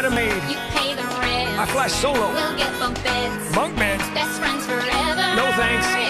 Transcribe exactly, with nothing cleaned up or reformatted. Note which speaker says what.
Speaker 1: get a maid.
Speaker 2: You pay the rent.
Speaker 1: I fly solo.
Speaker 2: We'll get bunk beds.
Speaker 1: Bunk beds.
Speaker 2: Best friends forever.
Speaker 1: No thanks.